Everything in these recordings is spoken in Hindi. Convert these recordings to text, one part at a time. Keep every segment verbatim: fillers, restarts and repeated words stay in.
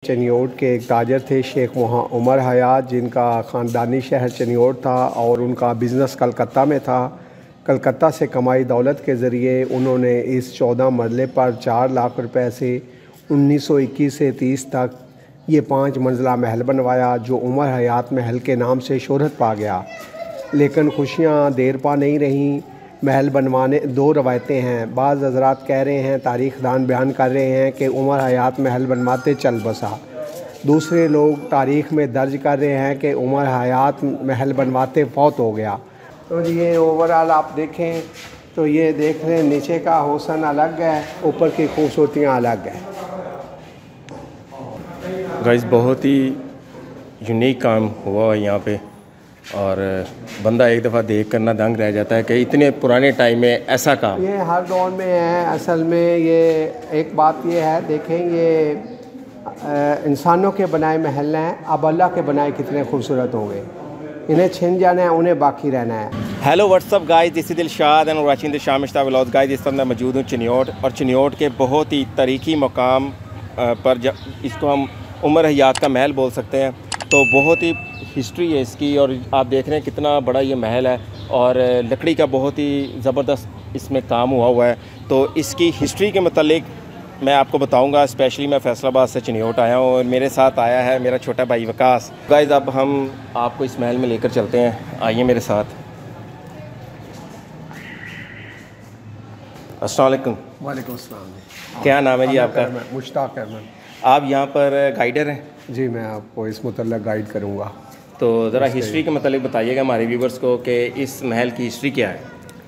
चनियोट के एक ताजर थे शेख उमर हयात, जिनका ख़ानदानी शहर चनियोट था और उनका बिज़नेस कलकत्ता में था। कलकत्ता से कमाई दौलत के ज़रिए उन्होंने इस चौदह मरले पर चार लाख रुपए से उन्नीस सौ इक्कीस से तीस तक ये पाँच मंजिला महल बनवाया, जो उमर हयात महल के नाम से शोहरत पा गया। लेकिन खुशियाँ देर पा नहीं रहीं। महल बनवाने दो रवायतें हैं। बाज़ हज़रात कह रहे हैं, तारीख़ दान बयान कर रहे हैं कि उमर हयात महल बनवाते चल बसा। दूसरे लोग तारीख़ में दर्ज कर रहे हैं कि उमर हयात महल बनवाते फौत हो गया। तो ये ओवरऑल आप देखें तो ये देख रहे हैं, नीचे का हुस्न अलग है, ऊपर की खूबसूरतियाँ अलग है। गाइस बहुत ही यूनिक काम हुआ है यहाँ पे, और बंदा एक दफ़ा देख कर ना दंग रह जाता है कि इतने पुराने टाइम में ऐसा काम ये हर दौर में है। असल में ये एक बात ये है, देखें ये इंसानों के बनाए महल हैं, अब अल्लाह के बनाए कितने खूबसूरत होंगे। इन्हें छिन जाना है, उन्हें बाकी रहना है। Hello what's up guys, this is Dilshad and watching the Sharmishta vlogs. Guys इस समय मैं मौजूद हूँ चनियोट, और चनियोट के बहुत ही तारीखी मकाम पर जब इसको हम उमर हयात का महल बोल सकते हैं, तो बहुत ही हिस्ट्री है इसकी। और आप देख रहे हैं कितना बड़ा ये महल है, और लकड़ी का बहुत ही ज़बरदस्त इसमें काम हुआ हुआ है। तो इसकी हिस्ट्री के मतलब मैं आपको बताऊंगा। स्पेशली मैं फैसलाबाद से चनियोट आया हूँ, और मेरे साथ आया है मेरा छोटा भाई वकास। गाइस अब हम आपको इस महल में लेकर चलते हैं, आइए मेरे साथ। अस्सलाम वालेकुम। वालेकुम अस्सलाम। क्या नाम है जी आपका? मुश्ताक अहमद। आप यहाँ पर गाइडर हैं? जी, मैं आपको इस मुतल्लक गाइड करूँगा। तो ज़रा हिस्ट्री के मतलब बताइएगा हमारे व्यूवर्स को कि इस महल की हिस्ट्री क्या है।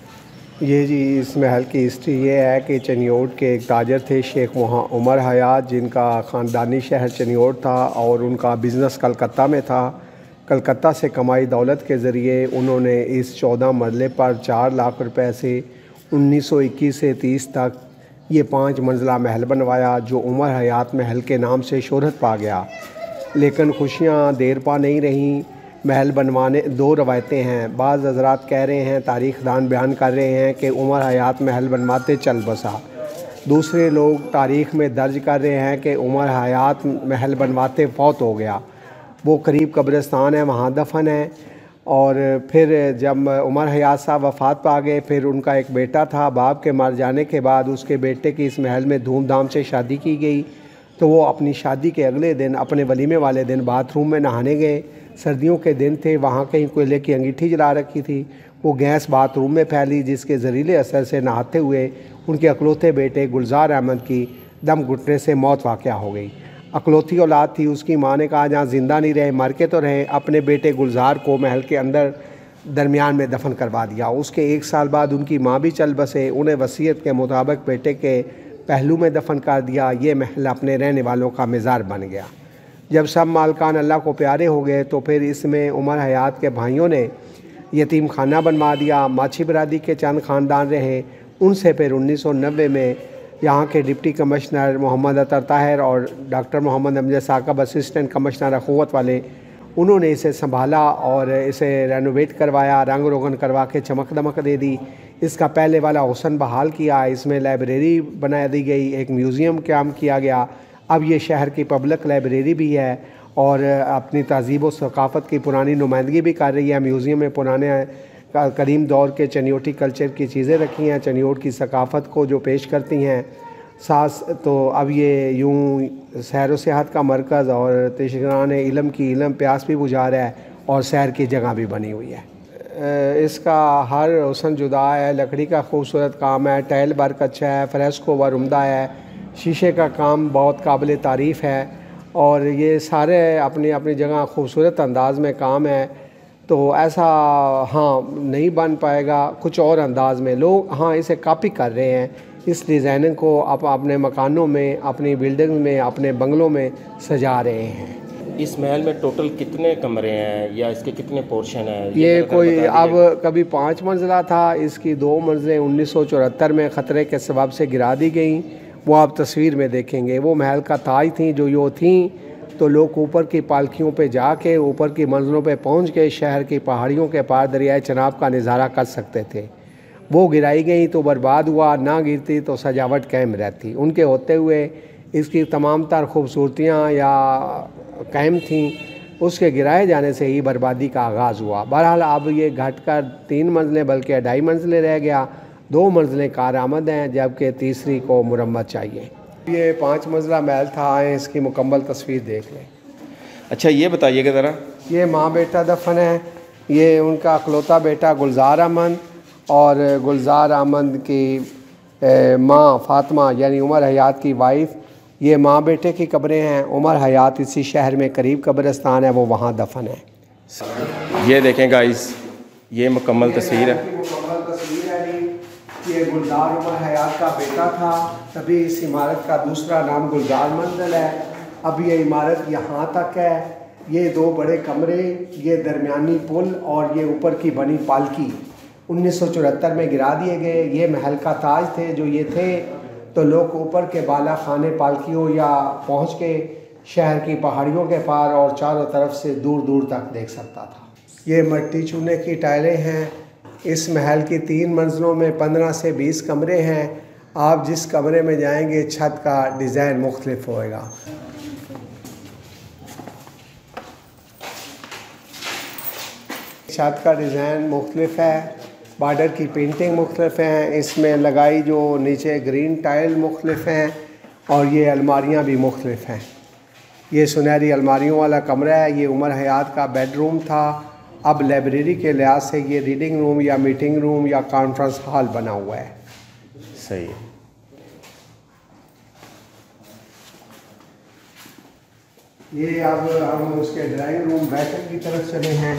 ये जी, इस महल की हिस्ट्री ये है कि चनियोट के एक ताजर थे शेख उमर हयात, जिनका ख़ानदानी शहर चनियोट था और उनका बिज़नेस कलकत्ता में था। कलकत्ता से कमाई दौलत के ज़रिए उन्होंने इस चौदह मरले पर चार लाख रुपए से उन्नीस सौ इक्कीस से तीस तक ये पाँच मंजिला महल बनवाया, जो उमर हयात महल के नाम से शोहरत पा गया। लेकिन खुशियाँ देर पा नहीं रहीं। महल बनवाने दो रवायतें हैं। बाज़ हज़रात कह रहे हैं, तारीख़ दान बयान कर रहे हैं कि उमर हयात महल बनवाते चल बसा। दूसरे लोग तारीख़ में दर्ज कर रहे हैं कि उमर हयात महल बनवाते फौत हो गया। वो करीब कब्रिस्तान है, वहाँ दफन है। और फिर जब उमर हयात साहब वफ़ात पा गए, फिर उनका एक बेटा था। बाप के मर जाने के बाद उसके बेटे की इस महल में धूमधाम से शादी की गई। तो वो अपनी शादी के अगले दिन, अपने वलीमे वाले दिन, बाथरूम में नहाने गए। सर्दियों के दिन थे, वहाँ कहीं कोयले की अंगीठी जला रखी थी। वो गैस बाथरूम में फैली, जिसके ज़हरीले असर से नहाते हुए उनके अकलौते बेटे गुलजार अहमद की दम घुटने से मौत वाक़या हो गई। अकलौती औलाद थी। उसकी माँ ने कहा, जहाँ ज़िंदा नहीं रहे मर के तो रहे। अपने बेटे गुलजार को महल के अंदर दरमियान में दफन करवा दिया। उसके एक साल बाद उनकी माँ भी चल बसे। उन्हें वसीयत के मुताबिक बेटे के पहलू में दफन कर दिया। ये महल अपने रहने वालों का मज़ार बन गया। जब सब मालकान अल्लाह को प्यारे हो गए, तो फिर इसमें उमर हयात के भाइयों ने यतीम खाना बनवा दिया। माछी बरादरी के चंद ख़ानदान रहे। उनसे फिर उन्नीस सौ नब्बे में यहाँ के डिप्टी कमिश्नर मोहम्मद अतर ताहिर और doctor Mohammad Amjad Saqib, assistant commissioner अखुवत वाले, उन्होंने इसे संभाला और इसे रेनोवेट करवाया, रंग रोगन करवा के चमक दमक दे दी। इसका पहले वाला हुस्न बहाल किया। इसमें लाइब्रेरी बना दी गई, एक म्यूज़ियम काम किया गया। अब ये शहर की पब्लिक लाइब्रेरी भी है, और अपनी तहज़ीब व सकाफ़त की पुरानी नुमाइंदगी भी कर रही है। म्यूज़ियम में पुराने करीम दौर के चनियोटी कल्चर की चीज़ें रखी हैं, चनियोट की सकाफ़त को जो पेश करती हैं। सास तो अब ये यूँ सैर व सियाहत का मरकज़ और तिशरान इल्म की इल्म प्यास भी बुझा रहा है, और सैर की जगह भी बनी हुई है। इसका हर हुस्न जुदा है। लकड़ी का खूबसूरत काम है, टाइल वर्क अच्छा है, फ्रेस्को व उम्दा है, शीशे का काम बहुत काबिल तारीफ़ है, और ये सारे अपनी अपनी जगह खूबसूरत अंदाज़ में काम है। तो ऐसा हाँ नहीं बन पाएगा कुछ और अंदाज़ में। लोग हाँ इसे कॉपी कर रहे हैं, इस डिज़ाइनिंग को आप अपने मकानों में, अपनी बिल्डिंग में, अपने बंगलों में सजा रहे हैं। इस महल में टोटल कितने कमरे हैं या इसके कितने पोर्शन हैं? ये, ये कोई अब कभी पाँच मंजिला था, इसकी दो मंजिलें उन्नीस सौ चौहत्तर में ख़तरे के सबब से गिरा दी गई। वो आप तस्वीर में देखेंगे। वो महल का ताज थी, जो यो थी तो लोग ऊपर की पालकियों पे जाके ऊपर की मंजिलों पे पहुंच के शहर की पहाड़ियों के पार दरियाए चनाब का नज़ारा कर सकते थे। वो गिराई गई तो बर्बाद हुआ, ना गिरती तो सजावट कायम रहती। उनके होते हुए इसकी तमाम तर खूबसूरतियाँ या कायम थीं, उसके गिराए जाने से ही बर्बादी का आगाज़ हुआ। बहरहाल अब ये घट कर तीन मंजिलें बल्कि ढाई मंजिलें रह गया, दो मंजिलें कारआमद हैं जबकि तीसरी को मुरम्मत चाहिए। ये पाँच मंजिला महल था, आए इसकी मुकम्मल तस्वीर देख लें। अच्छा ये बताइएगा ज़रा, ये माँ बेटा दफन है, ये उनका अकलौता बेटा गुलजार अहमद और गुलजार अहमद की माँ फातिमा यानी उमर हयात की वाइफ। ये माँ बेटे की कब्रें हैं। उमर हयात इसी शहर में करीब कब्रिस्तान है, वो वहाँ दफन है। ये देखें गाइस, ये मुकम्मल तस्वीर है। मुकम्मल तस्वीर है जी। ये गुलजार उमर हयात का बेटा था, तभी इस इमारत का दूसरा नाम गुलजार मंजिल है। अब ये इमारत यहाँ तक है। ये दो बड़े कमरे, ये दरमियानी पुल और ये ऊपर की बनी पालकी उन्नीस सौ चौहत्तर में गिरा दिए गए। ये महल का ताज थे। जो ये थे तो लोग ऊपर के बाला खाने पालकियों या पहुँच के शहर की पहाड़ियों के पार और चारों तरफ से दूर दूर तक देख सकता था। ये मिट्टी चूने की टाइलें हैं। इस महल की तीन मंजिलों में पंद्रह से बीस कमरे हैं। आप जिस कमरे में जाएंगे छत का डिज़ाइन मुख्तलिफ होएगा। छत का डिज़ाइन मुख्तलिफ है, बॉर्डर की पेंटिंग मुख्तलिफ हैं, इसमें लगाई जो नीचे ग्रीन टाइल मुख्तलिफ हैं और ये अलमारियाँ भी मुख्तलिफ हैं। ये सुनहरी अलमारियों वाला कमरा है। ये उमर हयात का बेडरूम था। अब लाइब्रेरी के लिहाज से ये रीडिंग रूम या मीटिंग रूम या कॉन्फ्रेंस हॉल बना हुआ है। सही है। ये अब हम उसके ड्राइंग रूम बैठक की तरफ चले हैं।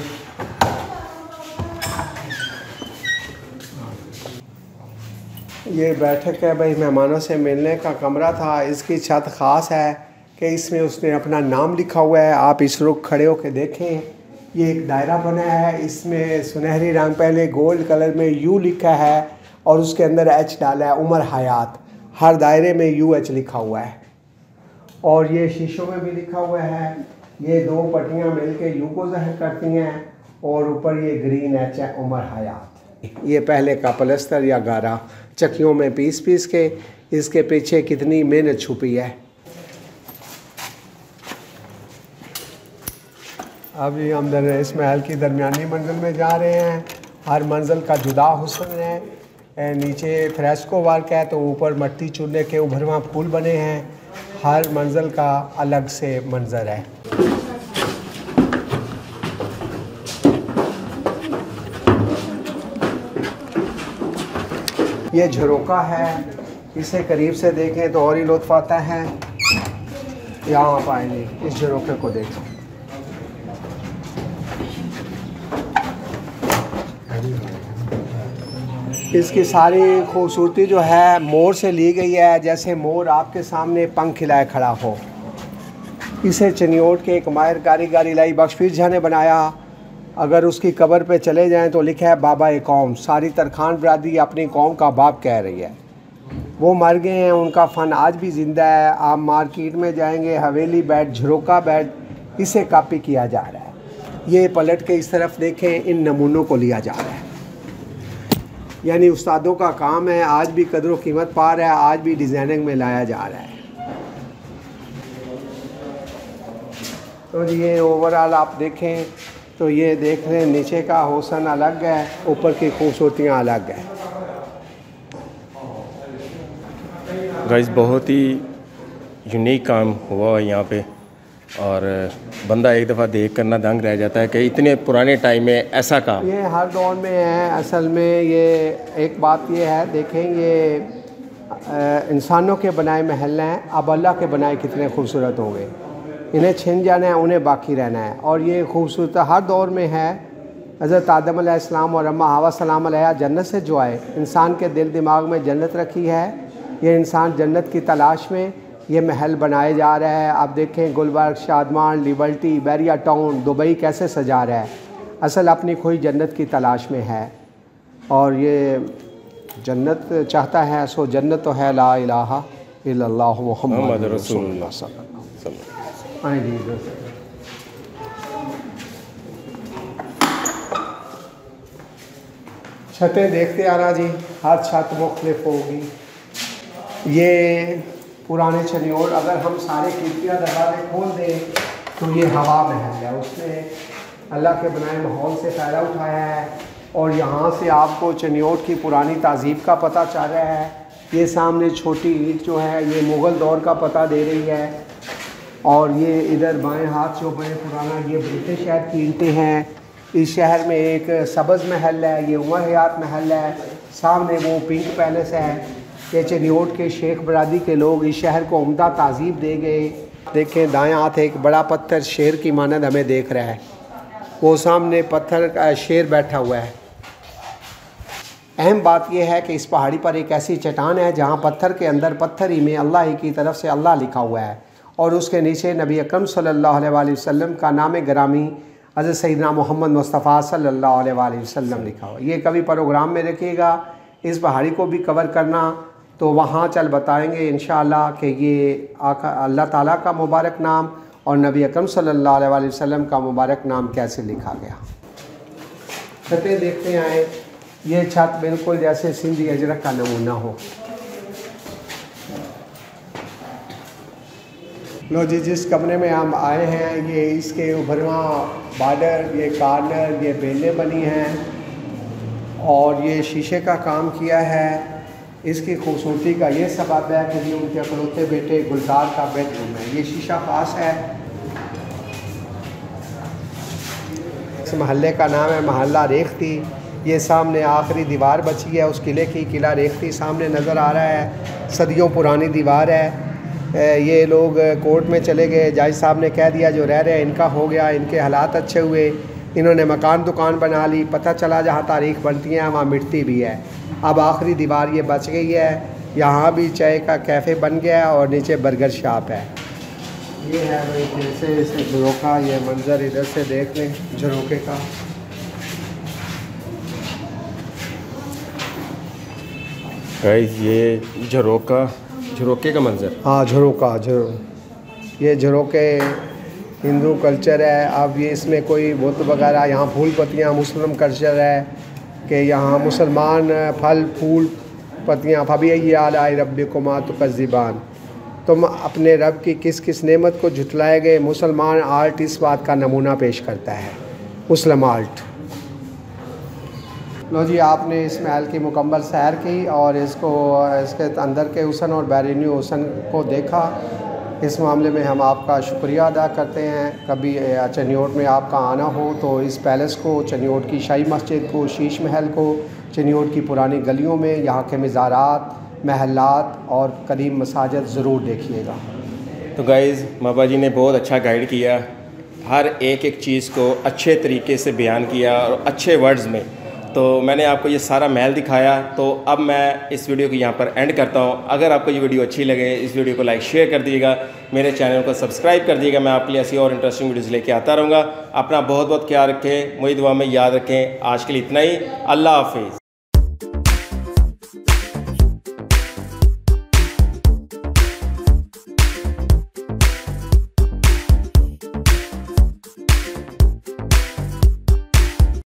ये बैठक है भाई, मेहमानों से मिलने का कमरा था। इसकी छत ख़ास है कि इसमें उसने अपना नाम लिखा हुआ है। आप इस रुख खड़े होकर देखें, ये एक दायरा बना है, इसमें सुनहरी रंग पहले गोल्ड कलर में यू लिखा है और उसके अंदर एच डाला है, उमर हयात। हर दायरे में यू एच लिखा हुआ है और ये शीशों में भी लिखा हुआ है। ये दो पट्टियाँ मिलके यू को ज़ाहिर करती हैं और ऊपर ये ग्रीन एच है, उमर हयात। ये पहले का पलस्तर या गारा चक्कियों में पीस पीस के, इसके पीछे कितनी मेहनत छुपी है। अभी हम दर इस महल की दरमियानी मंजिल में जा रहे हैं। हर मंजिल का जुदा हुस्न है। नीचे फ्रेस्को वर्क है तो ऊपर मिट्टी चूने के उभरवा फूल बने हैं। हर मंजिल का अलग से मंजर है। ये झरोका है, इसे करीब से देखें तो और ही लुत्फ़ आता है। यहाँ पाएंगे, इस झरोके को देखें। इसकी सारी खूबसूरती जो है मोर से ली गई है, जैसे मोर आपके सामने पंख खिलाए खड़ा हो। इसे चनियोट के एक माहिर कारीगर इलाही बख्श पीर झा ने बनाया। अगर उसकी कब्र पे चले जाएं तो लिखा है बाबा ए कौम। सारी तरखान बरादरी अपनी कौम का बाप कह रही है। वो मर गए हैं, उनका फ़न आज भी ज़िंदा है। आप मार्केट में जाएंगे, हवेली बेड, झरोका बेड, इसे कॉपी किया जा रहा है। ये पलट के इस तरफ देखें, इन नमूनों को लिया जा रहा है। यानी उस्तादों का काम है, आज भी कदर व कीमत पा रहा है, आज भी डिज़ाइनिंग में लाया जा रहा है। तो ये ओवरऑल आप देखें तो ये देख रहे हैं, नीचे का हुस्न अलग है, ऊपर की खूबसूरतियाँ अलग है। गाइस बहुत ही यूनिक काम हुआ है यहाँ पे और बंदा एक दफ़ा देख कर ना दंग रह जाता है कि इतने पुराने टाइम में ऐसा काम। ये हर दौर में है। असल में ये एक बात ये है, देखें ये इंसानों के बनाए महल हैं, अब अल्लाह के बनाए कितने खूबसूरत होंगे। इन्हें छिन जाना है, उन्हें बाकी रहना है। और ये खूबसूरत हर दौर में है। हज़रत आदम अलैहिस्सलाम और अम्मा हवा सलाम अलैहा जन्नत से जो आए, इंसान के दिल दिमाग में जन्नत रखी है। ये इंसान जन्नत की तलाश में ये महल बनाए जा रहा है। आप देखें Gulberg, Shadman, Liberty, Bahria town, Dubai कैसे सजा रहा है। असल अपनी खोई जन्नत की तलाश में है और ये जन्नत चाहता है। सो जन्नत तो है ला इलाहा इल्लल्लाह मुहम्मद रसूलुल्लाह सल्लल्लाहु अलैहि वसल्लम। छतें देखते आना जी, हर छत मुख्तलिफ होगी। ये पुराने चनियोट अगर हम सारे खिड़कियाँ दरवाजे खोल दें तो ये हवा महल है, उसने अल्लाह के बनाए माहौल से फ़ायदा उठाया है और यहाँ से आपको चनियोट की पुरानी तहज़ीब का पता चल रहा है। ये सामने छोटी ईंट जो है ये मुग़ल दौर का पता दे रही है और ये इधर बाएं हाथ जो बड़े पुराना ये ब्रिटिश शहर की ईंटें हैं। इस शहर में एक सब्ज़ महल है, ये उमर हयात महल है, सामने वो पिंक पैलेस है। ये चनियोट के शेख बरादरी के लोग इस शहर को उम्दा तहज़ीब दे गए। देखें दाएं हाथ एक बड़ा पत्थर शेर की मानद हमें देख रहा है, वो सामने पत्थर का शेर बैठा हुआ है। अहम बात यह है कि इस पहाड़ी पर एक ऐसी चट्टान है जहाँ पत्थर के अंदर पत्थर ही में अल्लाह ही की तरफ से अल्लाह लिखा हुआ है और उसके नीचे नबी अकरम सल्लल्लाहु अलैहि वसल्लम का नाम ग्रामी हज़रत सैयदना मोहम्मद मुस्तफ़ा सल्लल्लाहु अलैहि वसल्लम लिखा हुआ। ये कभी प्रोग्राम में रखिएगा, इस पहाड़ी को भी कवर करना तो वहाँ चल बताएंगे इंशाअल्लाह कि ये आका अल्लाह ताला का मुबारक नाम और नबी अकरम सल्लल्लाहु अलैहि वसल्लम का मुबारक नाम कैसे लिखा गया। छतें देखते आए, ये छत बिल्कुल जैसे सिंधी अजरक का नमूना हो। लो जी, जिस कमरे में हम आए हैं ये इसके उभरवा बार्डर, ये कार्नर, ये बेलें बनी हैं और ये शीशे का काम किया है। इसकी खूबसूरती का ये सबब है कि ये उनके अकलौते बेटे गुलजार का बेडरूम है। ये शीशा पास है। इस महल्ले का नाम है महल्ला रेख्ती। ये सामने आखिरी दीवार बची है उस किले की, किला रेख्ती सामने नज़र आ रहा है। सदियों पुरानी दीवार है। ये लोग कोर्ट में चले गए, जज साहब ने कह दिया जो रह रहे हैं इनका हो गया, इनके हालात अच्छे हुए, इन्होंने मकान दुकान बना ली। पता चला जहाँ तारीख बनती है वहाँ मिटती भी है। अब आखिरी दीवार ये बच गई है। यहाँ भी चाय का कैफ़े बन गया है और नीचे बर्गर शॉप है। ये है भाई जैसे इसे झरोका, ये मंज़र इधर से देख लें झरोके का। गाइस ये झरोका, झरोके का मंजर। हाँ झरोका, झरो ये झरोके हिंदू कल्चर है। अब ये इसमें कोई बुत वगैरह, यहाँ फूल पत्तियाँ मुस्लिम कल्चर है कि यहाँ मुसलमान फल फूल पत्तियाँ। फबी याद आई रब को माँ तो कज़िबान, तुम अपने रब की किस किस नेमत को झुटलाए गए। मुसलमान आर्ट इस बात का नमूना पेश करता है, मुस्लिम आर्ट। लो जी, आपने इस महल की मुकम्मल सैर की और इसको इसके अंदर के हुसन और बैरूनी हुसन को देखा। इस मामले में हम आपका शुक्रिया अदा करते हैं। कभी चनियोट में आपका आना हो तो इस पैलेस को, चनियोट की शाही मस्जिद को, शीश महल को, चनियोट की पुरानी गलियों में यहाँ के मज़ारात, महलात और करीम मसाजिद ज़रूर देखिएगा। तो गाइज़ माबा जी ने बहुत अच्छा गाइड किया, हर एक एक चीज़ को अच्छे तरीके से बयान किया और अच्छे वर्ड्स में। तो मैंने आपको ये सारा महल दिखाया। तो अब मैं इस वीडियो को यहाँ पर एंड करता हूँ। अगर आपको ये वीडियो अच्छी लगे इस वीडियो को लाइक शेयर कर दीजिएगा, मेरे चैनल को सब्सक्राइब कर दीजिएगा। मैं आपके लिए ऐसी और इंटरेस्टिंग वीडियोज़ लेके आता रहूँगा। अपना बहुत बहुत ख्याल रखें, मुझे दुआ में याद रखें। आज के लिए इतना ही, अल्लाह हाफिज़।